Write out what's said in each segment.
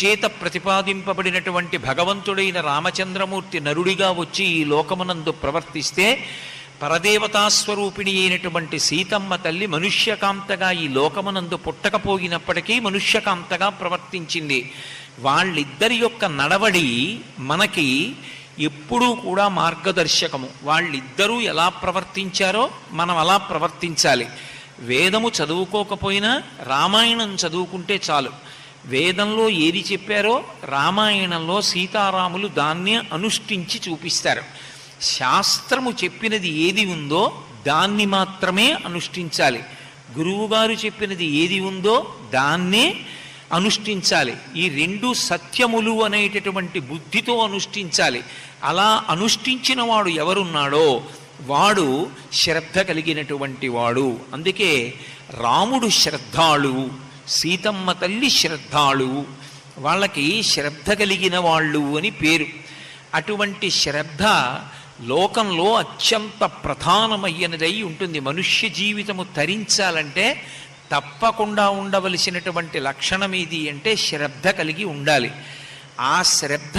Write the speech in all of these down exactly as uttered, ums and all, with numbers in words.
చేత ప్రతిపాదింపబడినటువంటి భగవంతుడైన రామచంద్రమూర్తి నరుడిగా వచ్చి ఈ లోకమునందు ప్రవర్తిస్తే పరదేవతాస్వరూపిణి అయినటువంటి సీతమ్మ తల్లి మనుష్యకాంతగా ఈ లోకమునందు పుట్టకపోయినప్పటికీ మనుష్యకాంతగా ప్రవర్తించింది. వాళ్ళిద్దరి యొక్క నడవడి మనకి ఎప్పుడూ కూడా మార్గదర్శకము. వాళ్ళిద్దరూ ఎలా ప్రవర్తించారో మనం అలా ప్రవర్తించాలి. వేదము చదువుకోకపోయినా రామాయణం చదువుకుంటే చాలు. వేదంలో ఏది చెప్పారో రామాయణంలో సీతారాములు దాన్నే అనుష్ఠించి చూపిస్తారు. శాస్త్రము చెప్పినది ఏది ఉందో దాన్ని మాత్రమే అనుష్ఠించాలి. గురువుగారు చెప్పినది ఏది ఉందో దాన్నే అనుష్ఠించాలి. ఈ రెండు సత్యములు అనేటటువంటి బుద్ధితో అనుష్ఠించాలి. అలా అనుష్ఠించిన వాడు ఎవరున్నాడో వాడు శ్రద్ధ కలిగినటువంటి వాడు. అందుకే రాముడు శ్రద్ధాళువు, సీతమ్మ తల్లి శ్రద్ధాళువు, వాళ్ళకి శ్రద్ధ కలిగిన వాళ్ళు అని పేరు. అటువంటి శ్రద్ధ లోకంలో అత్యంత ప్రధానమైనదై ఉంటుంది. మనుష్య జీవితము తరించాలంటే తప్పకుండా ఉండవలసినటువంటి లక్షణం ఏది అంటే శ్రద్ధ కలిగి ఉండాలి. ఆ శ్రద్ధ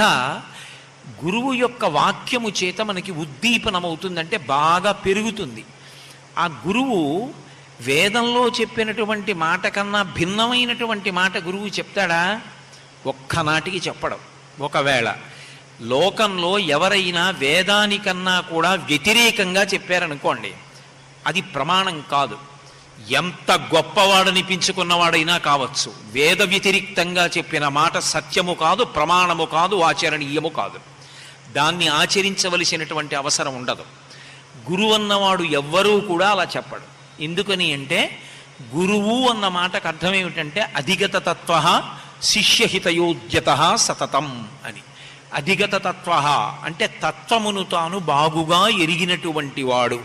గురువు యొక్క వాక్యము చేత మనకి ఉద్దీపనమవుతుందంటే బాగా పెరుగుతుంది. ఆ గురువు వేదంలో చెప్పినటువంటి మాట కన్నా భిన్నమైనటువంటి మాట గురువు చెప్తాడా? ఒక్కనాటికి చెప్పడం. ఒకవేళ లోకంలో ఎవరైనా వేదానికన్నా కూడా వ్యతిరేకంగా చెప్పారనుకోండి, అది ప్రమాణం కాదు. ఎంత గొప్పవాడనిపించుకున్నవాడైనా కావచ్చు, వేద వ్యతిరిక్తంగా చెప్పిన మాట సత్యము కాదు, ప్రమాణము కాదు, ఆచరణీయము కాదు. దాన్ని ఆచరించవలసినటువంటి అవసరం ఉండదు. గురువు అన్నవాడు ఎవ్వరూ కూడా అలా చెప్పడు. ఎందుకని అంటే గురువు అన్న మాటకు అర్థం ఏమిటంటే అధిగత తత్వ శిష్యహితయోద్యత సతతం అని. అధిగత తత్వ అంటే తత్వమును తాను బాగుగా ఎరిగినటువంటి వాడు.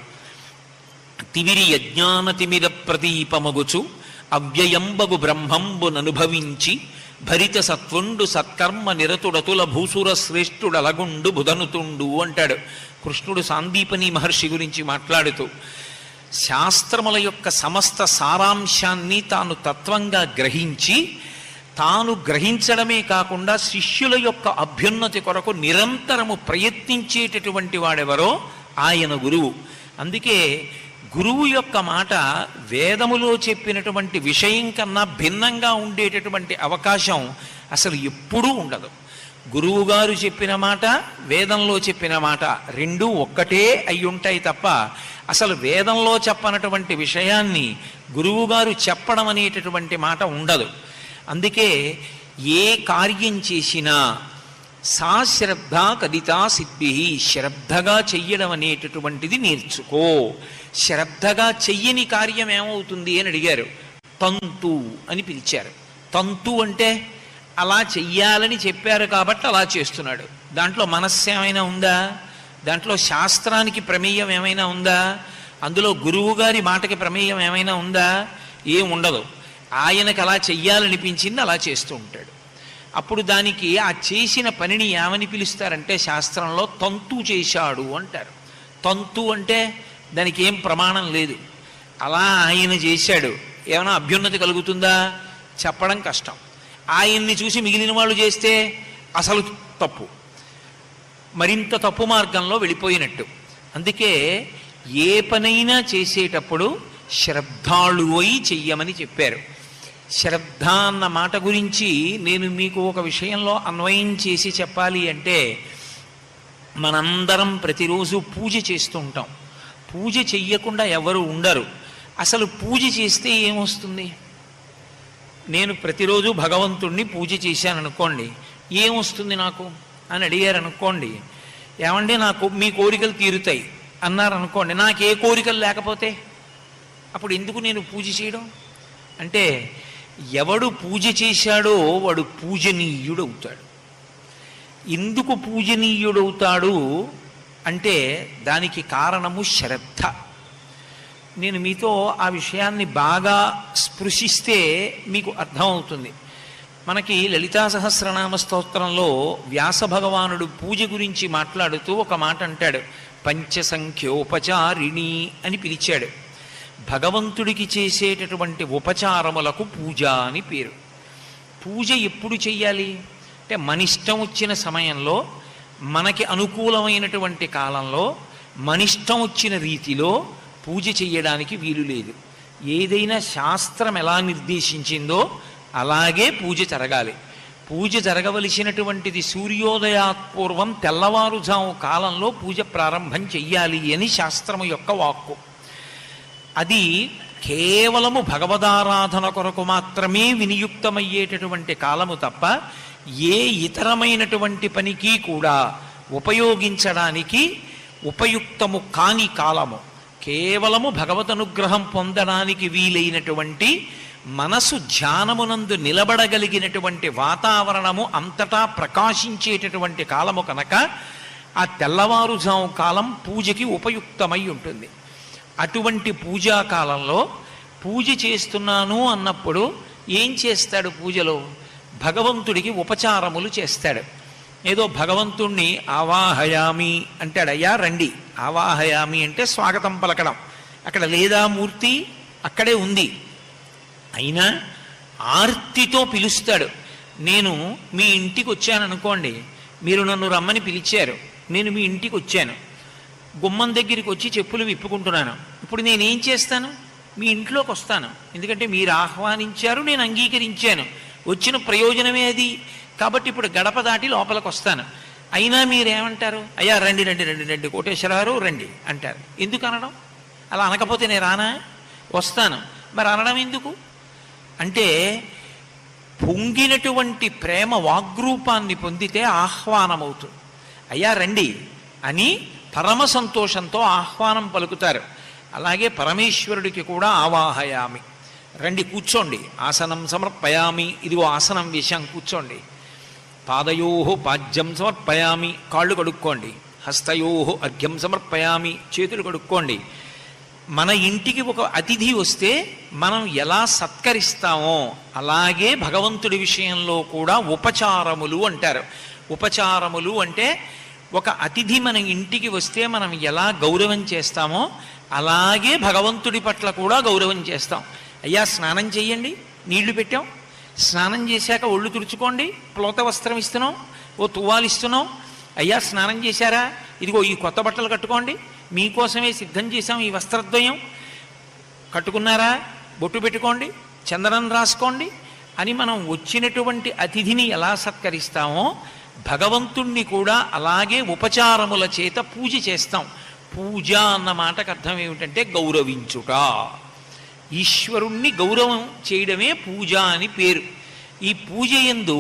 తివిరి యజ్ఞాన తిమిర ప్రదీపమగుచు అవ్యయంబగు బ్రహ్మంబుననుభవించి భరిత సత్వుండు సత్కర్మ నిరతుడతుల భూసుర శ్రేష్ఠుడలగుండు బుధనుతుండు అంటాడు కృష్ణుడు సాందీపని మహర్షి గురించి మాట్లాడుతూ. శాస్త్రముల యొక్క సమస్త సారాంశాన్ని తాను తత్వంగా గ్రహించి తాను గ్రహించడమే కాకుండా శిష్యుల యొక్క అభ్యున్నతి కొరకు నిరంతరము ప్రయత్నించేటటువంటి వాడెవరో ఆయన గురువు. అందుకే గురువు యొక్క మాట వేదములో చెప్పినటువంటి విషయం కన్నా భిన్నంగా ఉండేటటువంటి అవకాశం అసలు ఎప్పుడూ ఉండదు. గురువుగారు చెప్పిన మాట వేదంలో చెప్పిన మాట రెండూ ఒక్కటే అయి ఉంటాయి తప్ప అసలు వేదంలో చెప్పనటువంటి విషయాన్ని గురువుగారు చెప్పడం అనేటటువంటి మాట ఉండదు. అందుకే ఏ కార్యం చేసినా సా శ్రద్ధ కదితా సిద్ధి, శ్రద్ధగా చెయ్యడం అనేటటువంటిది నేర్చుకో. శ్రద్ధగా చెయ్యని కార్యం ఏమవుతుంది అని అడిగారు. తంతు అని పిలిచారు. తంతు అంటే అలా చెయ్యాలని చెప్పారు కాబట్టి అలా చేస్తున్నాడు. దాంట్లో మనస్సు ఏమైనా ఉందా? దాంట్లో శాస్త్రానికి ప్రమేయం ఏమైనా ఉందా? అందులో గురువుగారి మాటకి ప్రమేయం ఏమైనా ఉందా? ఏం ఉండదు. ఆయనకు అలా చెయ్యాలనిపించింది అలా చేస్తూ ఉంటాడు. అప్పుడు దానికి ఆ చేసిన పనిని ఏమని పిలుస్తారంటే శాస్త్రంలో తంతు చేశాడు అంటారు. తంతు అంటే దానికి ఏం ప్రమాణం లేదు. అలా ఆయన చేశాడు, ఏమైనా అభ్యున్నతి కలుగుతుందా? చెప్పడం కష్టం. ఆయన్ని చూసి మిగిలిన వాళ్ళు చేస్తే అసలు తప్పు, మరింత తప్పు మార్గంలో వెళ్ళిపోయినట్టు. అందుకే ఏ పనైనా చేసేటప్పుడు శ్రద్ధాళువై చెయ్యమని చెప్పారు. శ్రద్ధ అన్న మాట గురించి నేను మీకు ఒక విషయంలో అన్వయం చేసి చెప్పాలి అంటే, మనందరం ప్రతిరోజు పూజ చేస్తూ ఉంటాం. పూజ చెయ్యకుండా ఎవరు ఉండరు. అసలు పూజ చేస్తే ఏమొస్తుంది? నేను ప్రతిరోజు భగవంతుణ్ణి పూజ చేశాను అనుకోండి, ఏమొస్తుంది నాకు అని అడిగారు అనుకోండి. ఏమంటే నాకు మీ కోరికలు తీరుతాయి అన్నారు అనుకోండి. నాకు ఏ కోరికలు లేకపోతే అప్పుడు ఎందుకు నేను పూజ చేయడం? అంటే ఎవడు పూజ చేశాడో వాడు పూజనీయుడవుతాడు. ఎందుకు పూజనీయుడవుతాడు అంటే దానికి కారణము శ్రద్ధ. నేను మీతో ఆ విషయాన్ని బాగా స్పృశిస్తే మీకు అర్థమవుతుంది. మనకి లలితా సహస్రనామ స్తోత్రంలో వ్యాస భగవానుడు పూజ గురించి మాట్లాడుతూ ఒక మాట అంటాడు. పంచసంఖ్యోపచారిణి అని పిలిచాడు. భగవంతుడికి చేసేటటువంటి ఉపచారములకు పూజ అని పేరు. పూజ ఎప్పుడు చెయ్యాలి అంటే మన ఇష్టం వచ్చిన సమయంలో, మనకి అనుకూలమైనటువంటి కాలంలో, మనిష్టం వచ్చిన రీతిలో పూజ చెయ్యడానికి వీలు లేదు. ఏదైనా శాస్త్రం ఎలా నిర్దేశించిందో అలాగే పూజ జరగాలి. పూజ జరగవలసినటువంటిది సూర్యోదయాత్పూర్వం తెల్లవారుజాము కాలంలో పూజ ప్రారంభం చెయ్యాలి అని శాస్త్రము యొక్క వాక్కు. అది కేవలము భగవదారాధన కొరకు మాత్రమే వినియుక్తమయ్యేటటువంటి కాలము తప్ప ఏ ఇతరమైనటువంటి పనికి కూడా ఉపయోగించడానికి ఉపయుక్తము కాని కాలము. కేవలము భగవదనుగ్రహం పొందడానికి వీలైనటువంటి మనసు ధ్యానమునందు నిలబడగలిగినటువంటి వాతావరణము అంతటా ప్రకాశించేటటువంటి కాలము కనుక ఆ తెల్లవారుజాము కాలం పూజకి ఉపయుక్తమై ఉంటుంది. అటువంటి పూజాకాలంలో పూజ చేస్తున్నాను అన్నప్పుడు ఏం చేస్తాడు? పూజలో భగవంతుడికి ఉపచారములు చేస్తాడు. ఏదో భగవంతుణ్ణి ఆవాహయామి అంటాడు, అయ్యా రండి. ఆవాహయామి అంటే స్వాగతం పలకడం. అక్కడ లేదా మూర్తి, అక్కడే ఉంది. అయినా ఆర్తితో పిలుస్తాడు. నేను మీ ఇంటికి వచ్చాను అనుకోండి, మీరు నన్ను రమ్మని పిలిచారు, నేను మీ ఇంటికి వచ్చాను, గుమ్మం దగ్గరికి వచ్చి చెప్పులు విప్పుకుంటున్నాను. ఇప్పుడు నేనేం చేస్తాను? మీ ఇంట్లోకి వస్తాను. ఎందుకంటే మీరు ఆహ్వానించారు, నేను అంగీకరించాను, వచ్చిన ప్రయోజనమే అది. కాబట్టి ఇప్పుడు గడప దాటి లోపలికి వస్తాను. అయినా మీరేమంటారు? అయ్యా రండి రండి రండి రండి కోటేశ్వరరావు రండి అంటారు. ఎందుకు అనడం? అలా అనకపోతే నేను రానా? వస్తాను. మరి అనడం ఎందుకు అంటే పొంగినటువంటి ప్రేమ వాగ్రూపాన్ని పొందితే ఆహ్వానమవుతుంది. అయ్యా రండి అని పరమ సంతోషంతో ఆహ్వానం పలుకుతారు. అలాగే పరమేశ్వరుడికి కూడా ఆవాహయామి, రండి కూర్చోండి, ఆసనం సమర్పయామి, ఇదిగో ఆసనం వేశాం కూర్చోండి, పాదయోహో పాద్యం సమర్పయామి, కాళ్ళు కడుక్కోండి, హస్తయోహో అర్ఘ్యం సమర్పయామి, చేతులు కడుక్కోండి. మన ఇంటికి ఒక అతిథి వస్తే మనం ఎలా సత్కరిస్తామో అలాగే భగవంతుడి విషయంలో కూడా ఉపచారములు అంటారు. ఉపచారములు అంటే ఒక అతిథి మన ఇంటికి వస్తే మనం ఎలా గౌరవం చేస్తామో అలాగే భగవంతుడి పట్ల కూడా గౌరవం చేస్తాం. అయ్యా స్నానం చెయ్యండి, నీళ్లు పెట్టాం, స్నానం చేశాక ఒళ్ళు తుడుచుకోండి, ప్లోత వస్త్రం ఇస్తున్నాం, ఓ తువ్వాలు ఇస్తున్నాం. అయ్యా స్నానం చేశారా, ఇదిగో ఈ కొత్త బట్టలు కట్టుకోండి, మీకోసమే సిద్ధం చేశాం ఈ వస్త్రద్వయం, కట్టుకున్నారా, బొట్టు పెట్టుకోండి, చందనం రాసుకోండి అని మనం వచ్చినటువంటి అతిథిని ఎలా సత్కరిస్తామో భగవంతుణ్ణి కూడా అలాగే ఉపచారముల చేత పూజ చేస్తాం. పూజ అన్న మాటకు అర్థం ఏమిటంటే గౌరవించుట. ఈశ్వరుణ్ణి గౌరవం చేయడమే పూజ అని పేరు. ఈ పూజ యందు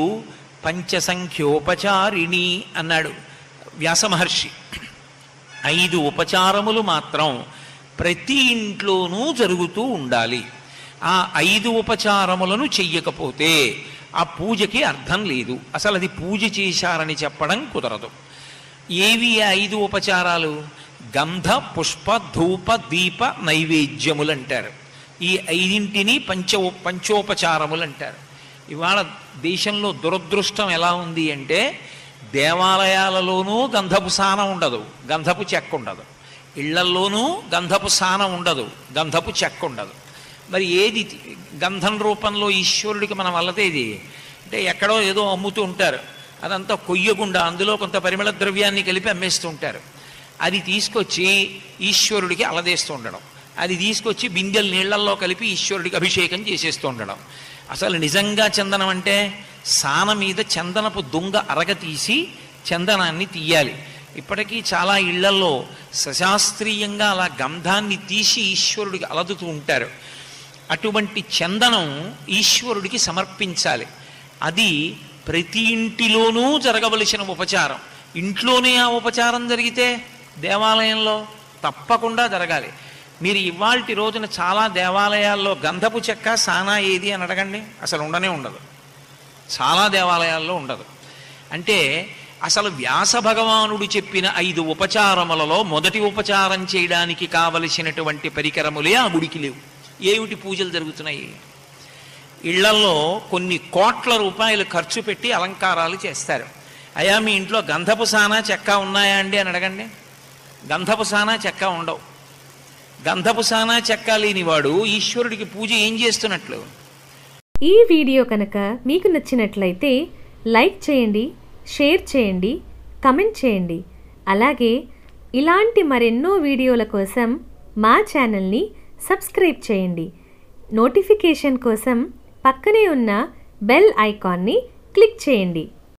పంచసంఖ్యోపచారిణి అన్నాడు వ్యాసమహర్షి. ఐదు ఉపచారములు మాత్రం ప్రతి ఇంట్లోనూ జరుగుతూ ఉండాలి. ఆ ఐదు ఉపచారములను చెయ్యకపోతే ఆ పూజకి అర్థం లేదు. అసలు అది పూజ చేశారని చెప్పడం కుదరదు. ఏవి ఐదు ఉపచారాలు? గంధ పుష్ప ధూప దీప నైవేద్యములు అంటారు. ఈ ఐదింటిని పంచ పంచోపచారములు అంటారు. ఇవాళ దేశంలో దురదృష్టం ఎలా ఉంది అంటే దేవాలయాలలోనూ గంధపు సానం ఉండదు, గంధపు చెక్క ఉండదు. ఇళ్లల్లోనూ గంధపు సానం ఉండదు, గంధపు చెక్క ఉండదు. మరి ఏది గంధం రూపంలో ఈశ్వరుడికి మనం వల్లతేది అంటే ఎక్కడో ఏదో అమ్ముతూ ఉంటారు, అదంతా కొయ్యకుండా అందులో కొంత పరిమళ ద్రవ్యాన్ని కలిపి అమ్మేస్తూ ఉంటారు. అది తీసుకొచ్చి ఈశ్వరుడికి అలదేస్తూ ఉండడం, అది తీసుకొచ్చి బిందెలు నీళ్లల్లో కలిపి ఈశ్వరుడికి అభిషేకం చేసేస్తూ ఉండడం. అసలు నిజంగా చందనం అంటే సాన మీద చందనపు దొంగ అరగ తీసి చందనాన్ని తీయాలి. ఇప్పటికీ చాలా ఇళ్లల్లో సశాస్త్రీయంగా అలా గంధాన్ని తీసి ఈశ్వరుడికి అలదుతూ ఉంటారు. అటువంటి చందనం ఈశ్వరుడికి సమర్పించాలి. అది ప్రతి ఇంటిలోనూ జరగవలసిన ఉపచారం. ఇంట్లోనే ఆ ఉపచారం జరిగితే దేవాలయంలో తప్పకుండా జరగాలి. మీరు ఇవాల్టి రోజున చాలా దేవాలయాల్లో గంధపు చెక్క సానా ఏది అని అడగండి, అసలు ఉండనే ఉండదు. చాలా దేవాలయాల్లో ఉండదు. అంటే అసలు వ్యాస భగవానుడు చెప్పిన ఐదు ఉపచారములలో మొదటి ఉపచారం చేయడానికి కావలసినటువంటి పరికరములే ఆ గుడికి లేవు. ఏమిటి పూజలు జరుగుతున్నాయి? ఇళ్లల్లో కొన్ని కోట్ల రూపాయలు ఖర్చు పెట్టి అలంకారాలు చేస్తారు. అయ్యా మీ ఇంట్లో గంధపు సానా చెక్క ఉన్నాయా అండి అని అడగండి, గంధపు సానా చెక్క ఉండవు. గంధపు సానా చెక్క లేనివాడు ఈశ్వరుడికి పూజ ఏం చేస్తున్నట్లు? ఈ వీడియో కనుక మీకు నచ్చినట్లయితే లైక్ చేయండి, షేర్ చేయండి, కమెంట్ చేయండి. అలాగే ఇలాంటి మరెన్నో వీడియోల కోసం మా ఛానల్ని సబ్స్క్రైబ్ చేయండి. నోటిఫికేషన్ కోసం పక్కనే ఉన్న బెల్ ఐకాన్ని క్లిక్ చేయండి.